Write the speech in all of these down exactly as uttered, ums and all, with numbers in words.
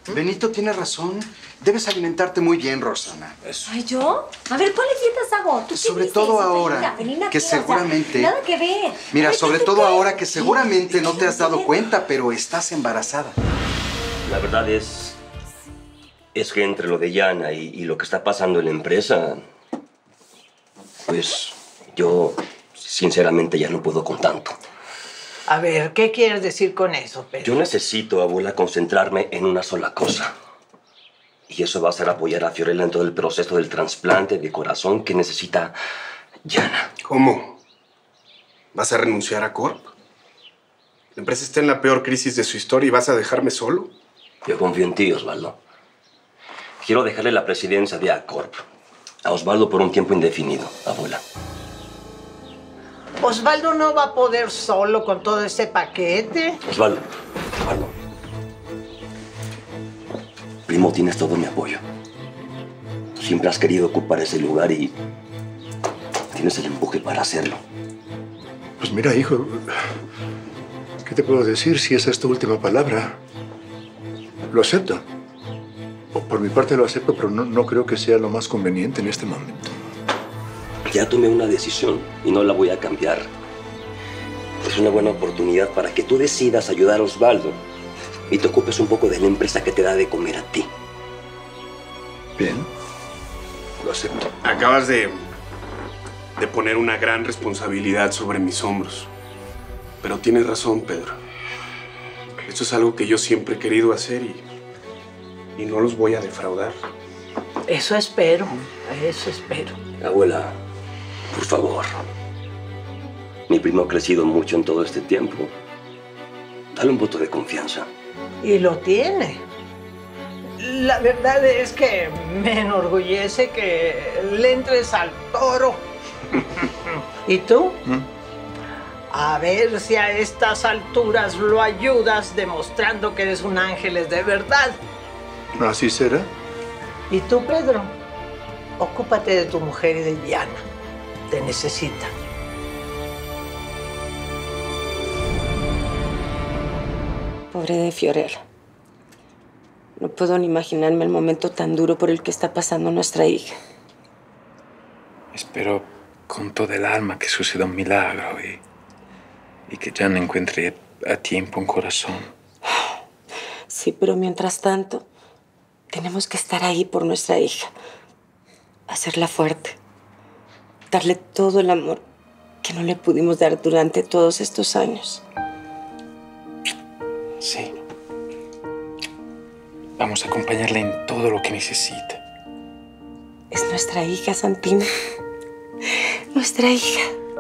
Benito tiene razón. Debes alimentarte muy bien, Rosana. Eso. ¿Ay, yo? A ver, ¿cuáles dietas hago? ¿Tú sobre dices? todo Felina, ahora Felina, que ¿qué? seguramente... O sea, nada que ver. Mira, Ay, sobre ¿qué, todo qué? ahora que seguramente ¿Qué? no te has dado ¿Qué? cuenta, pero estás embarazada. La verdad es... Es que entre lo de Yana y, y lo que está pasando en la empresa... Pues yo, sinceramente, ya no puedo con tanto. A ver, ¿qué quieres decir con eso, Pedro? Yo necesito, abuela, concentrarme en una sola cosa. Y eso va a ser apoyar a Fiorella en todo el proceso del trasplante de corazón que necesita Yana. ¿Cómo? ¿Vas a renunciar a Corp? La empresa está en la peor crisis de su historia y vas a dejarme solo. Yo confío en ti, Osvaldo. Quiero dejarle la presidencia de Acorp a Osvaldo por un tiempo indefinido, abuela. Osvaldo no va a poder solo con todo ese paquete. Osvaldo, Osvaldo. Primo, tienes todo mi apoyo. Siempre has querido ocupar ese lugar y tienes el empuje para hacerlo. Pues mira, hijo, ¿qué te puedo decir si esa es tu última palabra? Lo acepto. Por mi parte lo acepto, pero no, no creo que sea lo más conveniente en este momento. Ya tomé una decisión y no la voy a cambiar. Es una buena oportunidad para que tú decidas ayudar a Osvaldo y te ocupes un poco de la empresa que te da de comer a ti. Bien, lo acepto. Acabas de, de poner una gran responsabilidad sobre mis hombros. Pero tienes razón, Pedro. Esto es algo que yo siempre he querido hacer y, y no los voy a defraudar. Eso espero, eso espero. Abuela, por favor. Mi primo ha crecido mucho en todo este tiempo. Dale un voto de confianza. Y lo tiene. La verdad es que me enorgullece que le entres al toro. ¿Y tú? ¿Mm? A ver si a estas alturas lo ayudas demostrando que eres un ángeles de verdad. ¿Así será? ¿Y tú, Pedro? Ocúpate de tu mujer y de Diana. Te necesita. Pobre de Fiorella. No puedo ni imaginarme el momento tan duro por el que está pasando nuestra hija. Espero con todo el alma que suceda un milagro y, y que Yana encuentre a tiempo un corazón. Sí, pero mientras tanto, tenemos que estar ahí por nuestra hija. Hacerla fuerte. Darle todo el amor que no le pudimos dar durante todos estos años. Sí. Vamos a acompañarla en todo lo que necesite. Es nuestra hija, Santino. Nuestra hija.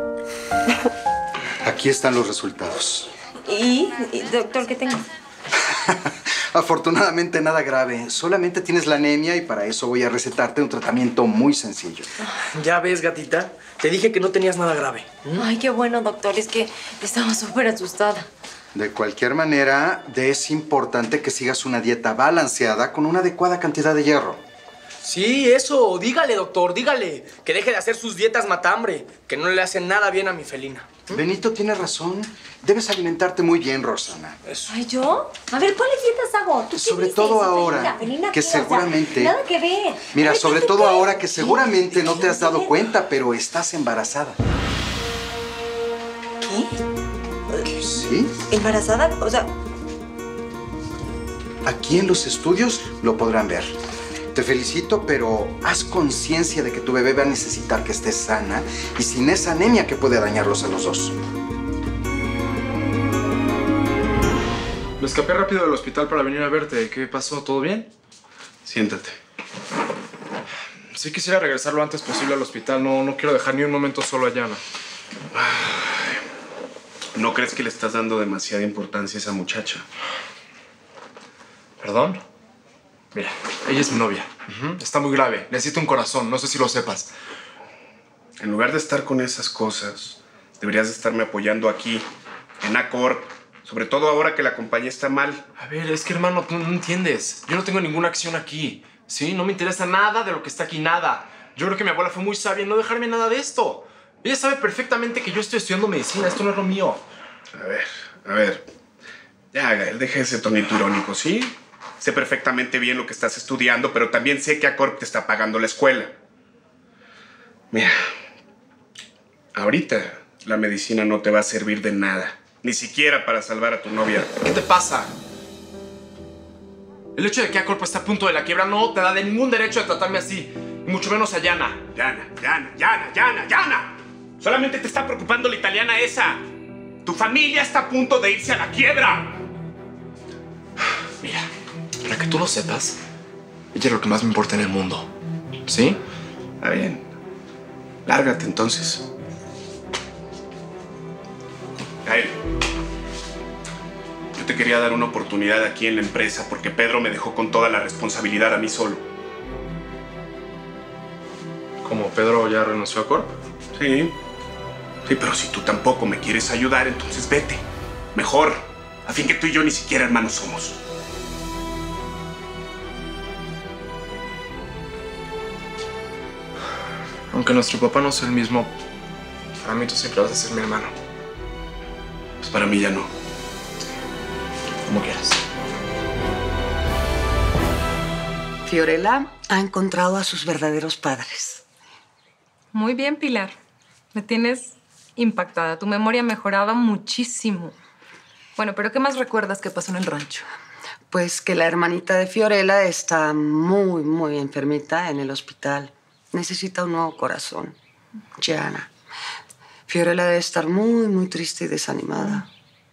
Aquí están los resultados. ¿Y, y doctor, qué tengo? Afortunadamente nada grave. Solamente tienes la anemia y para eso voy a recetarte un tratamiento muy sencillo. Ya ves, gatita. Te dije que no tenías nada grave. ¿Mm? Ay, qué bueno, doctor. Es que estaba súper asustada. De cualquier manera, es importante que sigas una dieta balanceada con una adecuada cantidad de hierro. Sí, eso. Dígale, doctor, dígale. Que deje de hacer sus dietas matambre, que no le hacen nada bien a mi Felina. ¿Mm? Benito tiene razón. Debes alimentarte muy bien, Rosana. Eso. Ay, ¿yo? A ver, ¿cuáles dietas hago? ¿Tú sobre dices? todo ahora Felina, Felina, que ¿qué? O sea, seguramente... nada que ver. Mira, Ay, sobre ¿qué, todo qué? ahora que seguramente ¿Qué? no te has dado ¿Qué? cuenta, pero estás embarazada. ¿Qué? ¿Sí? ¿Embarazada? O sea... Aquí en los estudios lo podrán ver. Te felicito, pero haz conciencia de que tu bebé va a necesitar que estés sana y sin esa anemia que puede dañarlos a los dos. Me escapé rápido del hospital para venir a verte. ¿Qué pasó? ¿Todo bien? Siéntate. Sí quisiera regresar lo antes posible al hospital. No, no quiero dejar ni un momento solo a Yana. ¿No crees que le estás dando demasiada importancia a esa muchacha? ¿Perdón? Mira, ella es mi novia. Uh-huh. Está muy grave. Necesita un corazón. No sé si lo sepas. En lugar de estar con esas cosas, deberías de estarme apoyando aquí, en Acorp. Sobre todo ahora que la compañía está mal. A ver, es que, hermano, tú no entiendes. Yo no tengo ninguna acción aquí. ¿Sí? No me interesa nada de lo que está aquí, nada. Yo creo que mi abuela fue muy sabia en no dejarme nada de esto. Ella sabe perfectamente que yo estoy estudiando medicina. Esto no es lo mío. A ver, a ver. Ya, Gael, deja ese tonito irónico, ¿sí? Sé perfectamente bien lo que estás estudiando, pero también sé que Acorp te está pagando la escuela. Mira, ahorita la medicina no te va a servir de nada. Ni siquiera para salvar a tu novia. ¿Qué te pasa? El hecho de que Acorp esté a punto de la quiebra no te da de ningún derecho de tratarme así. Y mucho menos a Yana. Yana, Yana, Yana, Yana, Yana. Solamente te está preocupando la italiana esa. Tu familia está a punto de irse a la quiebra. Mira, para que tú lo sepas, ella es lo que más me importa en el mundo. ¿Sí? Está bien. Lárgate entonces. Gael, yo te quería dar una oportunidad aquí en la empresa porque Pedro me dejó con toda la responsabilidad a mí solo. ¿Cómo Pedro ya renunció a Acorp? Sí. Sí, pero si tú tampoco me quieres ayudar, entonces vete. Mejor. A fin que tú y yo ni siquiera hermanos somos. Aunque nuestro papá no sea el mismo, para mí tú siempre vas a ser mi hermano. Pues para mí ya no. Como quieras. Fiorella ha encontrado a sus verdaderos padres. Muy bien, Pilar. Me tienes impactada. Tu memoria mejoraba muchísimo. Bueno, pero ¿qué más recuerdas que pasó en el rancho? Pues que la hermanita de Fiorella está muy, muy enfermita en el hospital. Necesita un nuevo corazón. Yana. Fiorella debe estar muy, muy triste y desanimada.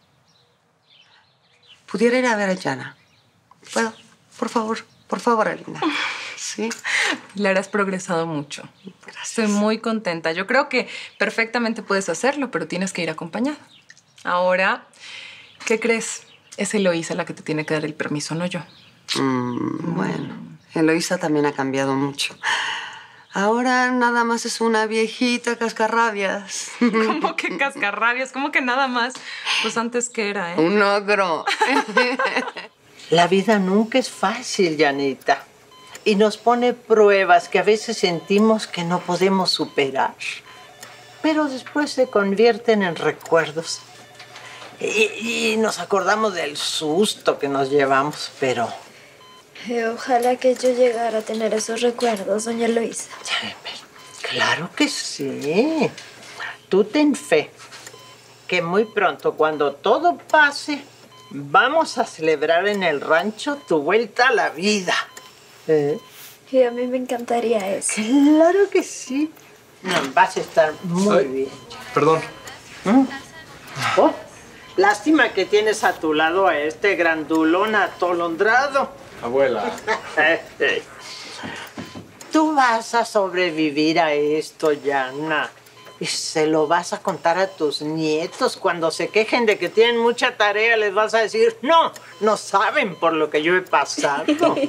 ¿Pudiera ir a ver a Yana? ¿Puedo? Por favor, por favor, Alina. ¿Sí? Pilar, has progresado mucho. Gracias. Estoy muy contenta. Yo creo que perfectamente puedes hacerlo, pero tienes que ir acompañada. Ahora, ¿qué crees? Es Eloísa la que te tiene que dar el permiso, no yo. Mm, bueno, Eloísa también ha cambiado mucho. Ahora nada más es una viejita cascarrabias. ¿Cómo que cascarrabias? ¿Cómo que nada más? Pues antes que era, ¿eh? Un ogro. La vida nunca es fácil, Yanita. Y nos pone pruebas que a veces sentimos que no podemos superar. Pero después se convierten en recuerdos. Y, y nos acordamos del susto que nos llevamos, pero... Eh, ojalá que yo llegara a tener esos recuerdos, doña Eloísa. Claro que sí. Tú ten fe. Que muy pronto, cuando todo pase, vamos a celebrar en el rancho tu vuelta a la vida. ¿Eh? Y a mí me encantaría eso. Claro que sí. No, vas a estar muy Ay, bien. Perdón. ¿Mm? Oh, lástima que tienes a tu lado a este grandulón atolondrado. Abuela. Tú vas a sobrevivir a esto, Yana. Y se lo vas a contar a tus nietos. Cuando se quejen de que tienen mucha tarea, les vas a decir, no, no saben por lo que yo he pasado.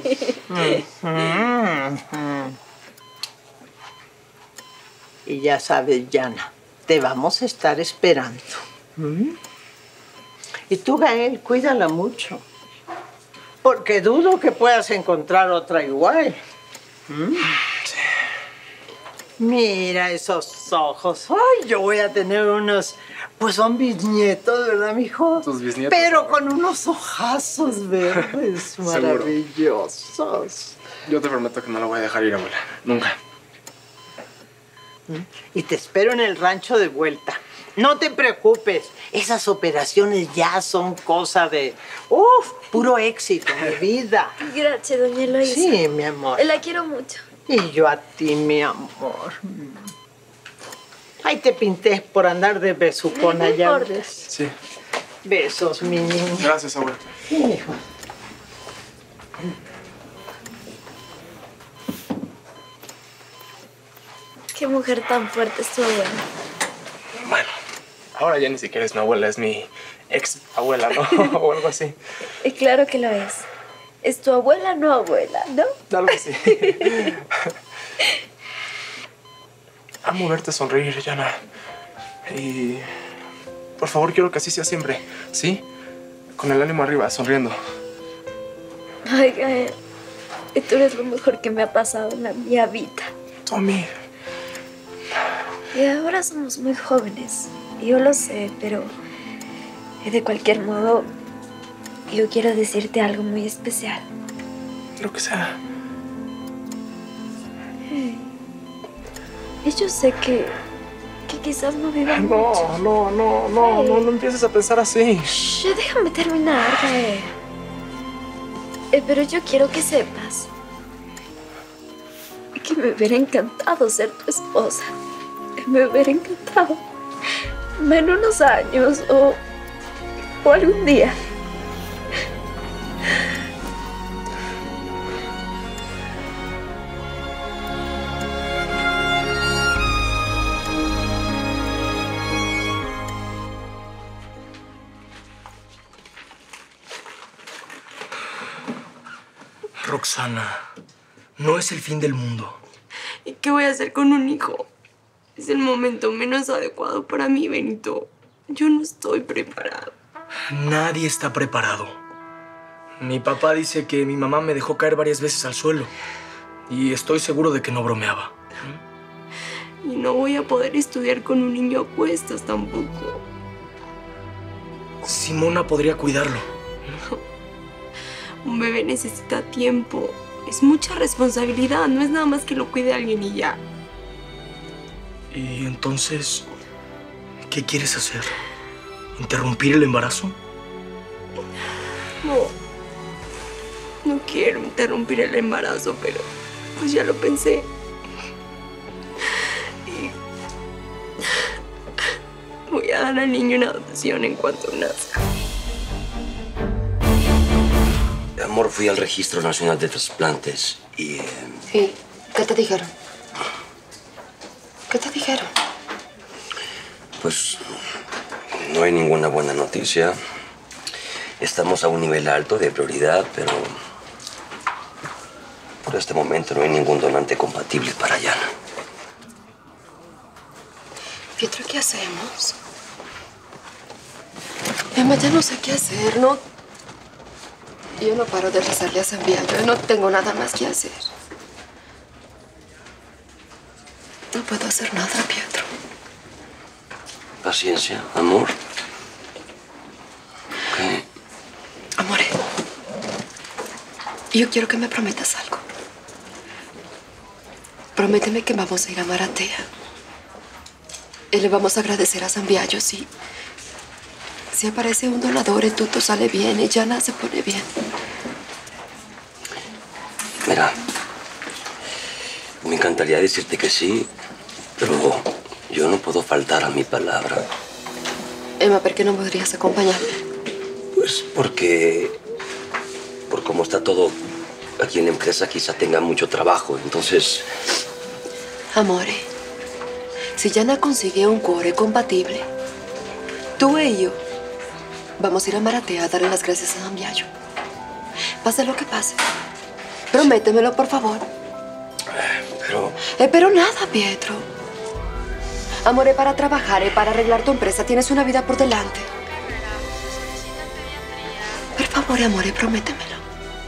Y ya sabes, Yana, te vamos a estar esperando. ¿Mm? Y tú, Gael, cuídala mucho. Porque dudo que puedas encontrar otra igual. ¿Mm? Sí. Mira esos ojos. Ay, yo voy a tener unos... Pues son bisnietos, ¿verdad, mijo? Tus bisnietos. Pero con unos ojazos verdes maravillosos. Yo te prometo que no la voy a dejar ir, abuela. Nunca. Y te espero en el rancho de vuelta. No te preocupes. Esas operaciones ya son cosa de... ¡Uf! Puro éxito, mi vida. Gracias, doña Eloísa. Sí, mi amor. La quiero mucho. Y yo a ti, mi amor. Ahí te pinté por andar de besucona, No ya importa. ves. Sí. Besos, mi niña. Gracias, abuela. Sí, hijo. Qué mujer tan fuerte es tu abuela. Bueno, ahora ya ni siquiera es mi abuela, es mi ex abuela, ¿no? O algo así. Y claro que lo es. Es tu abuela, no abuela, ¿no? Algo así. Amo verte sonreír, Yana. Y por favor, quiero que así sea siempre, ¿sí? Con el ánimo arriba, sonriendo. Ay, Gael, tú eres lo mejor que me ha pasado en la, mi vida. Tommy. Y ahora somos muy jóvenes. Yo lo sé, pero de cualquier modo yo quiero decirte algo muy especial. Lo que sea. Hey. Y yo sé que, que quizás no viva No, mucho. no, no, no, Hey. no, no empieces a pensar así. Shh, déjame terminar, Gael. Eh, pero yo quiero que sepas que me hubiera encantado ser tu esposa. Me hubiera encantado. En unos años o, o algún día. Roxana, no es el fin del mundo. ¿Y qué voy a hacer con un hijo? Es el momento menos adecuado para mí, Benito. Yo no estoy preparado. Nadie está preparado. Mi papá dice que mi mamá me dejó caer varias veces al suelo. Y estoy seguro de que no bromeaba. Y no voy a poder estudiar con un niño a cuestas tampoco. Simona podría cuidarlo. Un bebé necesita tiempo. Es mucha responsabilidad. No es nada más que lo cuide alguien y ya. Y entonces, ¿qué quieres hacer? ¿Interrumpir el embarazo? No. No quiero interrumpir el embarazo, pero pues ya lo pensé. Y voy a dar al niño una adopción en cuanto nazca. Amor, fui al Registro Nacional de Trasplantes y... Eh, ¿Y qué te dijeron? ¿Qué te dijeron? pues no hay ninguna buena noticia. Estamos a un nivel alto de prioridad, pero por este momento no hay ningún donante compatible para Yana. Pietro, ¿qué hacemos? Emma, ya no sé qué hacer, ¿no? Yo no paro de rezarle a San Viaggio. No tengo nada más que hacer. No puedo hacer nada, Pietro. Paciencia, amor. ¿Qué? Amore, yo quiero que me prometas algo. Prométeme que vamos a ir a Maratea. Y le vamos a agradecer a San Viaggio si... Si aparece un donador y todo sale bien y Yana se pone bien. Mira, me encantaría decirte que sí, pero yo no puedo faltar a mi palabra. Emma, ¿por qué no podrías acompañarme? Pues porque, por cómo está todo aquí en la empresa, quizá tenga mucho trabajo, entonces... Amore, si Yana consigue un cuore compatible, tú y yo vamos a ir a Maratea a darle las gracias a San Viaggio. Pase lo que pase. Prométemelo, por favor. Pero... Eh, pero nada, Pietro. Amore, para trabajar y para arreglar tu empresa tienes una vida por delante. Por favor, amore, prométemelo.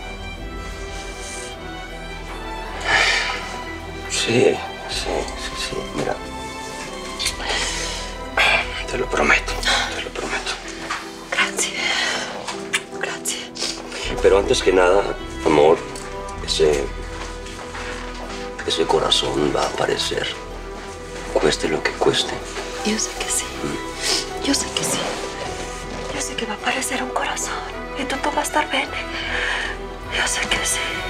Sí, sí, sí, sí, mira. Te lo prometo, te lo prometo. Gracias. Gracias. Pero antes que nada, amor, ese... ese corazón va a aparecer. Cueste lo que cueste. Yo sé que sí. Yo sé que sí. Yo sé que va a aparecer un corazón y todo va a estar bien. Yo sé que sí.